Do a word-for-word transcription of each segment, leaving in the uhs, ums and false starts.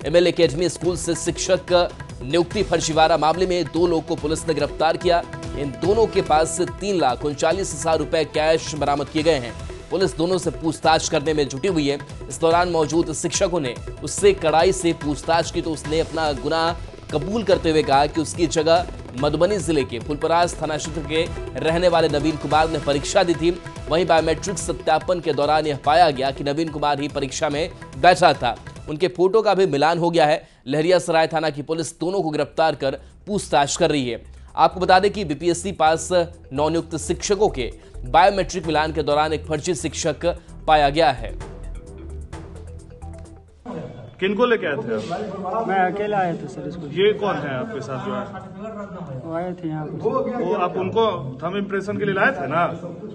ML academy school से शिक्षक नियुक्ति फर्जीवाड़ा मामले में दो लोगों को पुलिस ने गिरफ्तार किया। इन दोनों के पास से तीन लाख उनचालीस हजार रुपए कैश बरामद किए गए हैं। पुलिस दोनों से पूछताछ करने में जुटी हुई है। इस दौरान मौजूद शिक्षकों ने उससे कड़ाई से पूछताछ की तो उसने अपना गुनाह कबूल करते हुए कहा कि उसकी जगह मधुबनी जिले के फुलपरास थाना क्षेत्र के रहने वाले नवीन कुमार ने परीक्षा दी थी। वहीं बायोमेट्रिक सत्यापन के दौरान यह पाया गया कि नवीन कुमार ही परीक्षा में बैठा था। उनके फोटो का भी मिलान हो गया है। लहरियासराय थाना की पुलिस दोनों को गिरफ्तार कर पूछताछ कर रही है। आपको बता दें कि बीपीएससी पास नवनियुक्त शिक्षकों के बायोमेट्रिक मिलान के दौरान एक फर्जी शिक्षक पाया गया है। किनको लेके आए थे आप? मैं अकेला आया था सर इसको। ये कौन है आपके साथ जो है? वो आए थे यहाँ पर। वो आप उनको थंब इम्प्रेशन के लिए लाए थे ना?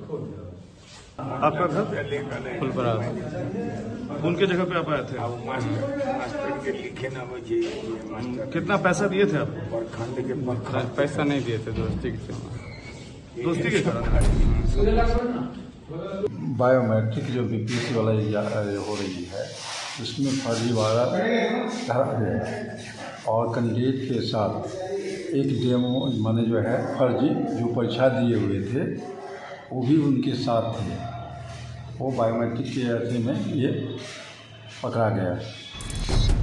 आपका घर फुलपरास। उनके जगह पे आप आए थे? मास्टर के लिखे ना मुझे। कितना पैसा दिए थे आप? पैसा नहीं दिए थे, दोस्ती के दोस्ती के कारण। बायोमेट्रिक जो बीपीएससी वाला हो रही है उसमें फर्जीवाड़ा धरा गया है और कैंडिडेट के साथ एक डेमो माने जो है फर्जी जो परीक्षा दिए हुए थे वो भी उनके साथ थे। वो बायोमेट्रिक के ऐसे में ये पकड़ा गया है।